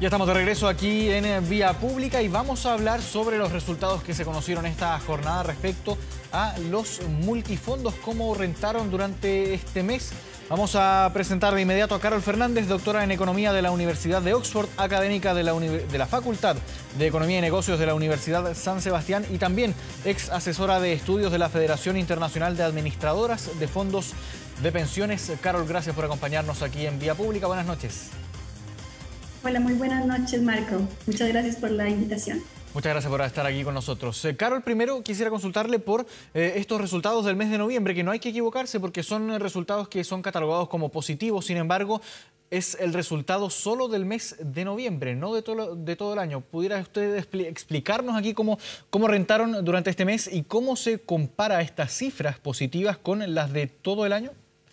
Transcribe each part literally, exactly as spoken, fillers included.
Ya estamos de regreso aquí en Vía Pública y vamos a hablar sobre los resultados que se conocieron esta jornada respecto a los multifondos, cómo rentaron durante este mes. Vamos a presentar de inmediato a Carol Fernández, doctora en Economía de la Universidad de Oxford, académica de la, de la Facultad de Economía y Negocios de la Universidad San Sebastián y también ex asesora de estudios de la Federación Internacional de Administradoras de Fondos de Pensiones. Carol, gracias por acompañarnos aquí en Vía Pública. Buenas noches. Hola, muy buenas noches, Marco. Muchas gracias por la invitación. Muchas gracias por estar aquí con nosotros. Eh, Carol, primero quisiera consultarle por eh, estos resultados del mes de noviembre, que no hay que equivocarse porque son resultados que son catalogados como positivos. Sin embargo, es el resultado solo del mes de noviembre, no de todo, de todo el año. ¿Pudiera usted explicarnos aquí cómo, cómo rentaron durante este mes y cómo se compara estas cifras positivas con las de todo el año?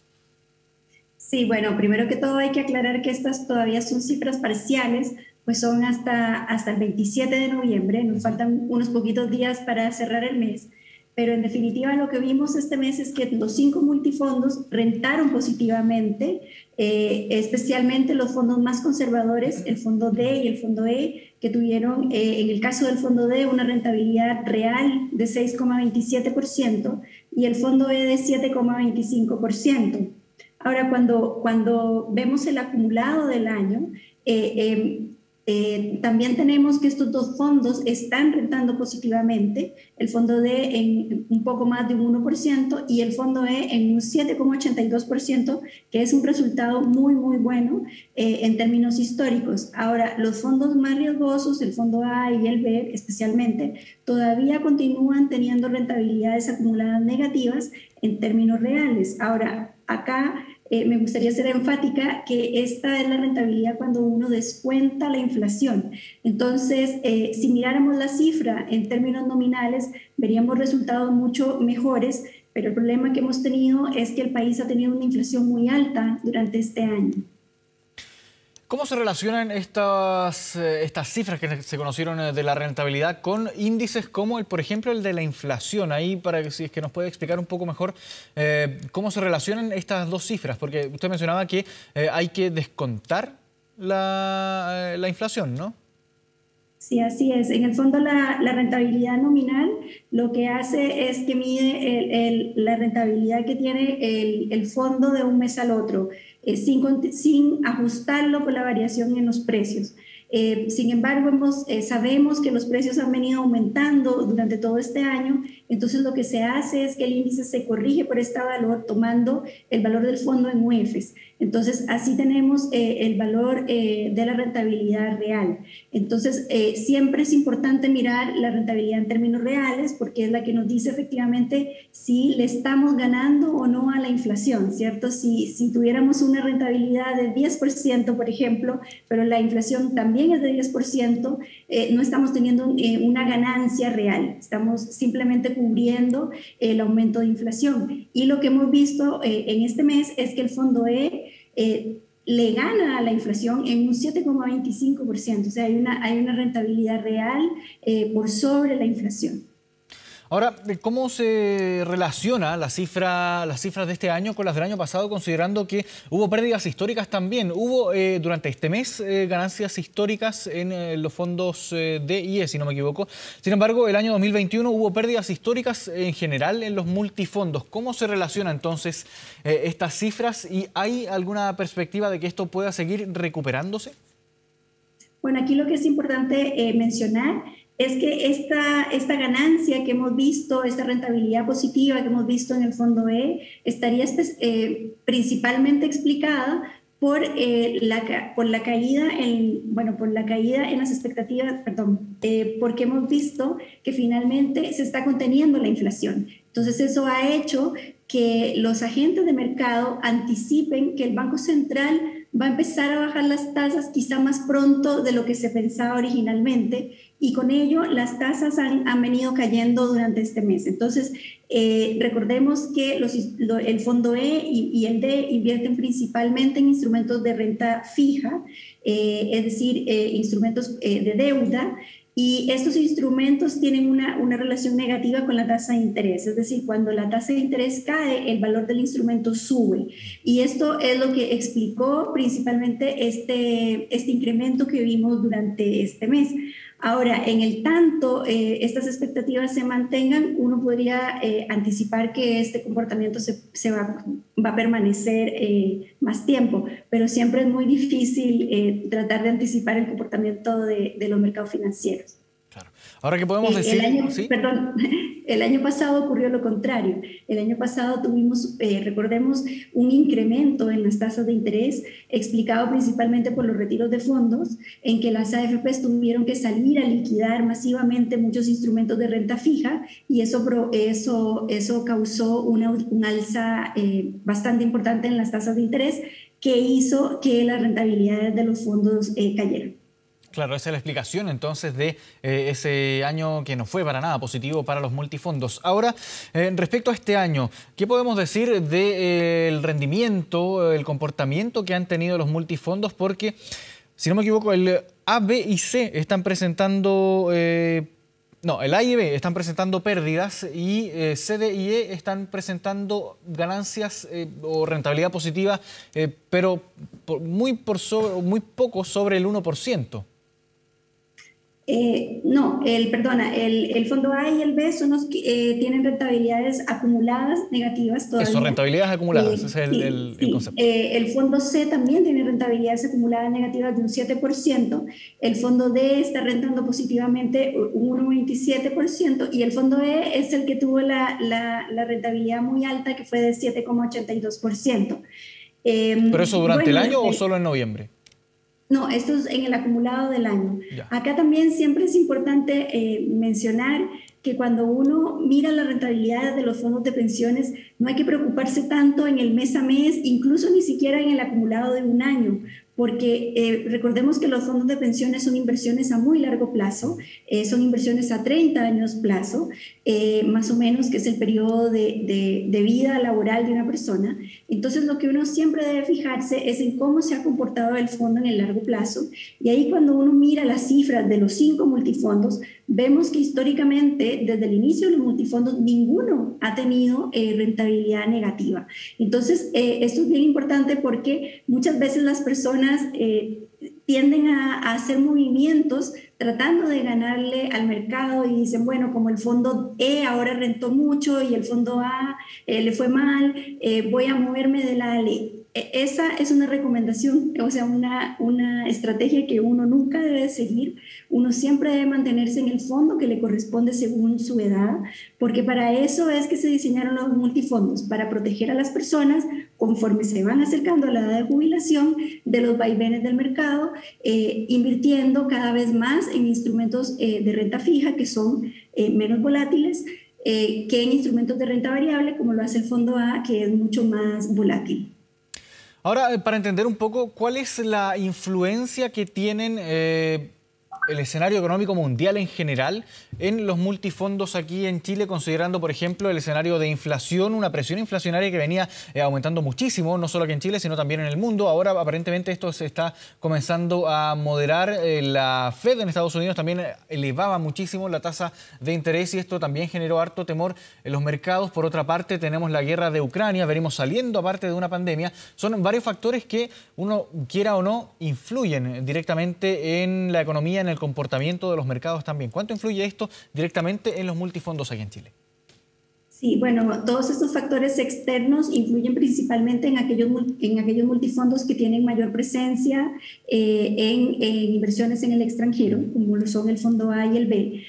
Sí, bueno, primero que todo hay que aclarar que estas todavía son cifras parciales, pues son hasta, hasta el veintisiete de noviembre, nos faltan unos poquitos días para cerrar el mes, pero en definitiva lo que vimos este mes es que los cinco multifondos rentaron positivamente, eh, especialmente los fondos más conservadores, el fondo D y el fondo E, que tuvieron, eh, en el caso del fondo D, una rentabilidad real de seis coma veintisiete por ciento y el fondo E de siete coma veinticinco por ciento. Ahora, cuando, cuando vemos el acumulado del año, eh, eh, eh, también tenemos que estos dos fondos están rentando positivamente, el fondo D en un poco más de un uno por ciento y el fondo E en un siete coma ochenta y dos por ciento, que es un resultado muy, muy bueno eh, en términos históricos. Ahora, los fondos más riesgosos, el fondo A y el B especialmente, todavía continúan teniendo rentabilidades acumuladas negativas en términos reales. Ahora, acá eh, me gustaría ser enfática que esta es la rentabilidad cuando uno descuenta la inflación. Entonces, eh, si miráramos la cifra en términos nominales, veríamos resultados mucho mejores, pero el problema que hemos tenido es que el país ha tenido una inflación muy alta durante este año. ¿Cómo se relacionan estas, estas cifras que se conocieron de la rentabilidad con índices como, el, por ejemplo, el de la inflación? Ahí, para que si es que nos puede explicar un poco mejor eh, cómo se relacionan estas dos cifras, porque usted mencionaba que eh, hay que descontar la, la inflación, ¿no? Sí, así es. En el fondo, la, la rentabilidad nominal lo que hace es que mide el, el, la rentabilidad que tiene el, el fondo de un mes al otro, eh, sin, sin ajustarlo por la variación en los precios. Eh, sin embargo, hemos, eh, sabemos que los precios han venido aumentando durante todo este año, entonces lo que se hace es que el índice se corrige por este valor tomando el valor del fondo en U E F Es. Entonces, así tenemos eh, el valor eh, de la rentabilidad real. Entonces, eh, siempre es importante mirar la rentabilidad en términos reales porque es la que nos dice efectivamente si le estamos ganando o no a la inflación, ¿cierto? Si, si tuviéramos una rentabilidad de diez por ciento, por ejemplo, pero la inflación también es de diez por ciento, eh, no estamos teniendo eh, una ganancia real, estamos simplemente cubriendo el aumento de inflación. Y lo que hemos visto eh, en este mes es que el fondo E eh, le gana a la inflación en un siete coma veinticinco por ciento, o sea, hay una, hay una rentabilidad real eh, por sobre la inflación. Ahora, ¿cómo se relaciona la cifra, las cifras de este año con las del año pasado, considerando que hubo pérdidas históricas también? Hubo eh, durante este mes eh, ganancias históricas en eh, los fondos eh, D y E, si no me equivoco. Sin embargo, el año dos mil veintiuno hubo pérdidas históricas en general en los multifondos. ¿Cómo se relacionan entonces eh, estas cifras y hay alguna perspectiva de que esto pueda seguir recuperándose? Bueno, aquí lo que es importante eh, mencionar es que esta, esta ganancia que hemos visto, esta rentabilidad positiva que hemos visto en el fondo E, estaría eh, principalmente explicada por, eh, la, por la caída en, bueno, por la caída en las expectativas, perdón, eh, porque hemos visto que finalmente se está conteniendo la inflación. Entonces eso ha hecho que los agentes de mercado anticipen que el Banco Central va a empezar a bajar las tasas quizá más pronto de lo que se pensaba originalmente y con ello las tasas han, han venido cayendo durante este mes. Entonces, eh, recordemos que los, lo, el fondo E y, y el D invierten principalmente en instrumentos de renta fija, eh, es decir, eh, instrumentos eh, de deuda, Y estos instrumentos tienen una, una relación negativa con la tasa de interés, es decir, cuando la tasa de interés cae, el valor del instrumento sube. Y esto es lo que explicó principalmente este, este incremento que vimos durante este mes. Ahora, en el tanto eh, estas expectativas se mantengan, uno podría eh, anticipar que este comportamiento se, se va, va a permanecer eh, más tiempo, pero siempre es muy difícil eh, tratar de anticipar el comportamiento de, de los mercados financieros. Claro. Ahora, ¿qué podemos decir? El año, ¿Sí? Perdón, el año pasado ocurrió lo contrario. El año pasado tuvimos, eh, recordemos, un incremento en las tasas de interés explicado principalmente por los retiros de fondos, en que las A F Pes tuvieron que salir a liquidar masivamente muchos instrumentos de renta fija y eso, eso, eso causó una, un alza eh, bastante importante en las tasas de interés que hizo que las rentabilidades de los fondos eh, cayeran. Claro, esa es la explicación entonces de eh, ese año que no fue para nada positivo para los multifondos. Ahora, eh, respecto a este año, ¿qué podemos decir del de, eh, rendimiento, el comportamiento que han tenido los multifondos? Porque, si no me equivoco, el A, B y C están presentando... Eh, no, el A y B están presentando pérdidas y eh, C, D y E están presentando ganancias eh, o rentabilidad positiva, eh, pero por, muy, por sobre, muy poco sobre el uno por ciento. Eh, no, el, perdona, el, el fondo A y el B son los que eh, tienen rentabilidades acumuladas negativas todavía. Eso, rentabilidades acumuladas, Eh, ese es el, sí, el, sí. el concepto. Eh, el fondo C también tiene rentabilidades acumuladas negativas de un siete por ciento, el fondo D está rentando positivamente un uno coma veintisiete por ciento y el fondo E es el que tuvo la, la, la rentabilidad muy alta que fue de siete coma ochenta y dos por ciento. Eh, ¿Pero eso durante bueno, el año el, o solo en noviembre? No, esto es en el acumulado del año. Ya. Acá también siempre es importante eh, mencionar que cuando uno mira las rentabilidades de los fondos de pensiones, no hay que preocuparse tanto en el mes a mes, incluso ni siquiera en el acumulado de un año, porque eh, recordemos que los fondos de pensiones son inversiones a muy largo plazo, eh, son inversiones a treinta años plazo, eh, más o menos, que es el periodo de, de, de vida laboral de una persona. Entonces, lo que uno siempre debe fijarse es en cómo se ha comportado el fondo en el largo plazo, y ahí cuando uno mira las cifras de los cinco multifondos, vemos que históricamente, desde el inicio de los multifondos, ninguno ha tenido eh, rentabilidad negativa. Entonces, eh, esto es bien importante porque muchas veces las personas eh, tienden a, a hacer movimientos tratando de ganarle al mercado y dicen, bueno, como el fondo E ahora rentó mucho y el fondo A eh, le fue mal, eh, voy a moverme de la ley. Esa es una recomendación, o sea, una, una estrategia que uno nunca debe seguir. Uno siempre debe mantenerse en el fondo que le corresponde según su edad, porque para eso es que se diseñaron los multifondos, para proteger a las personas conforme se van acercando a la edad de jubilación de los vaivenes del mercado, eh, invirtiendo cada vez más en instrumentos eh, de renta fija que son eh, menos volátiles eh, que en instrumentos de renta variable, como lo hace el fondo A, que es mucho más volátil. Ahora, para entender un poco, ¿cuál es la influencia que tienen eh, el escenario económico mundial en general en los multifondos aquí en Chile, considerando, por ejemplo, el escenario de inflación, una presión inflacionaria que venía eh, aumentando muchísimo, no solo aquí en Chile, sino también en el mundo? Ahora, aparentemente, esto se está comenzando a moderar. Eh, la Fed en Estados Unidos también elevaba muchísimo la tasa de interés y esto también generó harto temor en los mercados. Por otra parte, tenemos la guerra de Ucrania, venimos saliendo aparte de una pandemia. Son varios factores que, uno quiera o no, influyen directamente en la economía, en el comportamiento de los mercados también. ¿Cuánto influye esto directamente en los multifondos aquí en Chile? Sí, bueno, todos estos factores externos influyen principalmente en aquellos, en aquellos multifondos que tienen mayor presencia eh, en, en inversiones en el extranjero, como lo son el fondo A y el B.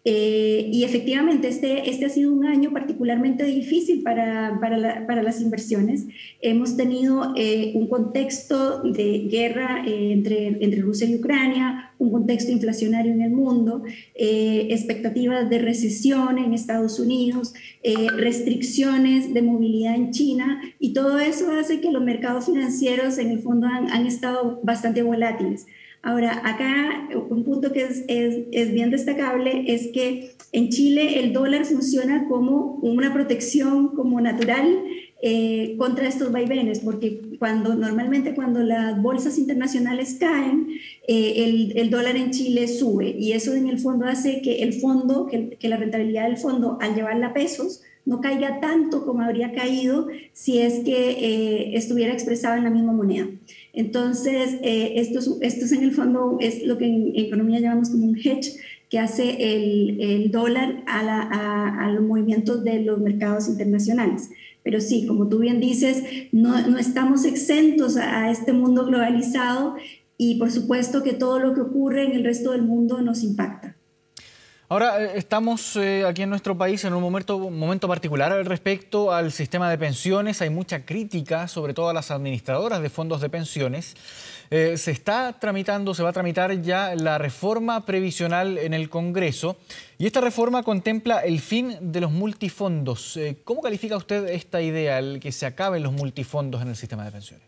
Eh, y efectivamente, este, este ha sido un año particularmente difícil para, para, la, para las inversiones. Hemos tenido eh, un contexto de guerra eh, entre, entre Rusia y Ucrania, un contexto inflacionario en el mundo, eh, expectativas de recesión en Estados Unidos, eh, restricciones de movilidad en China, y todo eso hace que los mercados financieros en el fondo han, han estado bastante volátiles. Ahora, acá un punto que es, es, es bien destacable es que en Chile el dólar funciona como una protección como natural eh, contra estos vaivenes, porque cuando normalmente cuando las bolsas internacionales caen, eh, el, el dólar en Chile sube y eso en el fondo hace que el fondo, que, que la rentabilidad del fondo al llevarla a pesos no caiga tanto como habría caído si es que eh, estuviera expresado en la misma moneda. Entonces, eh, esto, es, esto es en el fondo es lo que en economía llamamos como un hedge, que hace el, el dólar a, la, a, a los movimientos de los mercados internacionales. Pero sí, como tú bien dices, no, no estamos exentos a, a este mundo globalizado y por supuesto que todo lo que ocurre en el resto del mundo nos impacta. Ahora, estamos eh, aquí en nuestro país en un momento, un momento particular al respecto al sistema de pensiones. Hay mucha crítica, sobre todo a las administradoras de fondos de pensiones. Eh, se está tramitando, se va a tramitar ya la reforma previsional en el Congreso y esta reforma contempla el fin de los multifondos. Eh, ¿Cómo califica usted esta idea, el que se acaben los multifondos en el sistema de pensiones?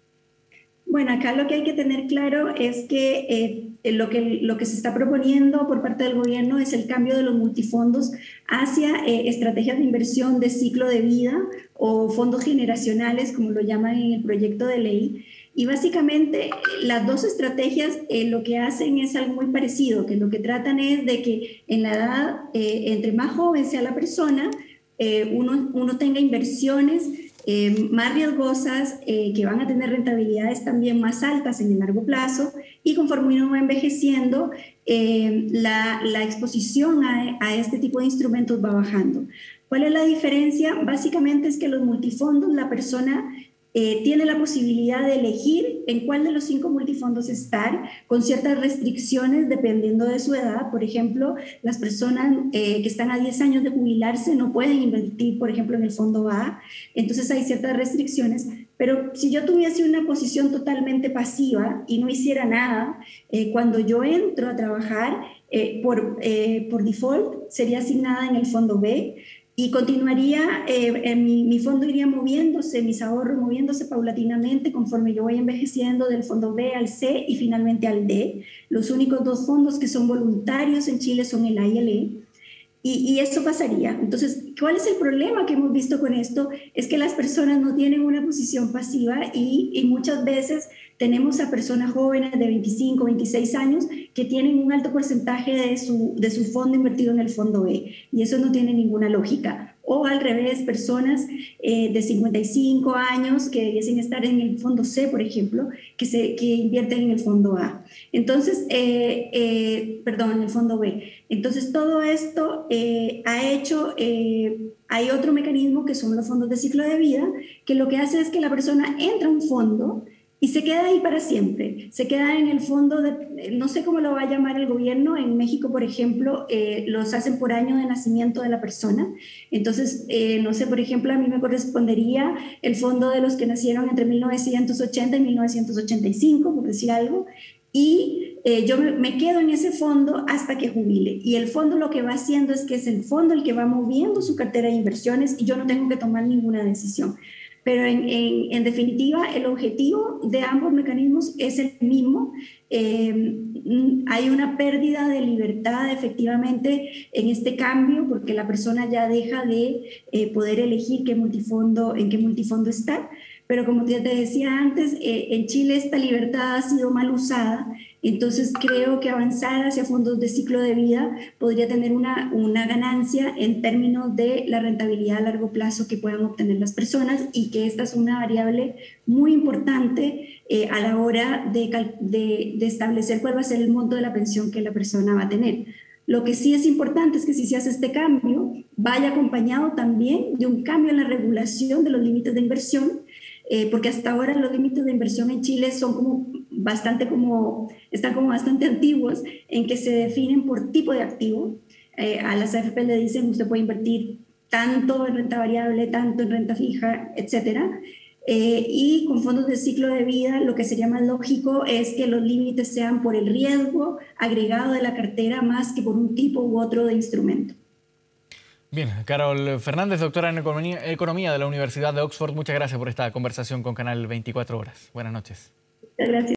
Bueno, acá lo que hay que tener claro es que, eh, lo que lo que se está proponiendo por parte del gobierno es el cambio de los multifondos hacia eh, estrategias de inversión de ciclo de vida o fondos generacionales, como lo llaman en el proyecto de ley. Y básicamente las dos estrategias eh, lo que hacen es algo muy parecido, que lo que tratan es de que en la edad, eh, entre más joven sea la persona, eh, uno, uno tenga inversiones Eh, más riesgosas, eh, que van a tener rentabilidades también más altas en el largo plazo y conforme uno va envejeciendo, eh, la, la exposición a, a este tipo de instrumentos va bajando. ¿Cuál es la diferencia? Básicamente es que los multifondos, la persona Eh, tiene la posibilidad de elegir en cuál de los cinco multifondos estar, con ciertas restricciones dependiendo de su edad. Por ejemplo, las personas eh, que están a diez años de jubilarse no pueden invertir, por ejemplo, en el fondo A, entonces hay ciertas restricciones. Pero si yo tuviese una posición totalmente pasiva y no hiciera nada, eh, cuando yo entro a trabajar, eh, por, eh, por default sería asignada en el fondo B, y continuaría, eh, mi, mi fondo iría moviéndose, mis ahorros moviéndose paulatinamente conforme yo voy envejeciendo del fondo B al C y finalmente al D. Los únicos dos fondos que son voluntarios en Chile son el A y el E. Y, y eso pasaría. Entonces, ¿cuál es el problema que hemos visto con esto? Es que las personas no tienen una posición pasiva y, y muchas veces tenemos a personas jóvenes de veinticinco, veintiséis años que tienen un alto porcentaje de su, de su fondo invertido en el fondo E y eso no tiene ninguna lógica. O al revés, personas eh, de cincuenta y cinco años que debiesen estar en el fondo C, por ejemplo, que, se, que invierten en el fondo A. Entonces, eh, eh, perdón, en el fondo B. Entonces, todo esto eh, ha hecho, eh, hay otro mecanismo que son los fondos de ciclo de vida, que lo que hace es que la persona entra a un fondo y se queda ahí para siempre, se queda en el fondo, de, no sé cómo lo va a llamar el gobierno, en México, por ejemplo, eh, los hacen por año de nacimiento de la persona, entonces, eh, no sé, por ejemplo, a mí me correspondería el fondo de los que nacieron entre mil novecientos ochenta y mil novecientos ochenta y cinco, por decir algo, y eh, yo me, me quedo en ese fondo hasta que jubile, y el fondo lo que va haciendo es que es el fondo el que va moviendo su cartera de inversiones y yo no tengo que tomar ninguna decisión. Pero en, en, en definitiva, el objetivo de ambos mecanismos es el mismo. Eh, hay una pérdida de libertad efectivamente en este cambio porque la persona ya deja de eh, poder elegir qué multifondo, en qué multifondo estar. Pero como te decía antes, eh, en Chile esta libertad ha sido mal usada, entonces creo que avanzar hacia fondos de ciclo de vida podría tener una, una ganancia en términos de la rentabilidad a largo plazo que puedan obtener las personas y que esta es una variable muy importante eh, a la hora de, de, de establecer cuál va a ser el monto de la pensión que la persona va a tener. Lo que sí es importante es que si se hace este cambio, vaya acompañado también de un cambio en la regulación de los límites de inversión, eh, porque hasta ahora los límites de inversión en Chile son como bastante como, están como bastante antiguos, en que se definen por tipo de activo. Eh, a las A F P le dicen usted puede invertir tanto en renta variable, tanto en renta fija, etcétera. Eh, y con fondos de ciclo de vida lo que sería más lógico es que los límites sean por el riesgo agregado de la cartera más que por un tipo u otro de instrumento. Bien, Carol Fernández, doctora en Economía, Economía de la Universidad de Oxford, muchas gracias por esta conversación con Canal veinticuatro horas. Buenas noches. Muchas gracias.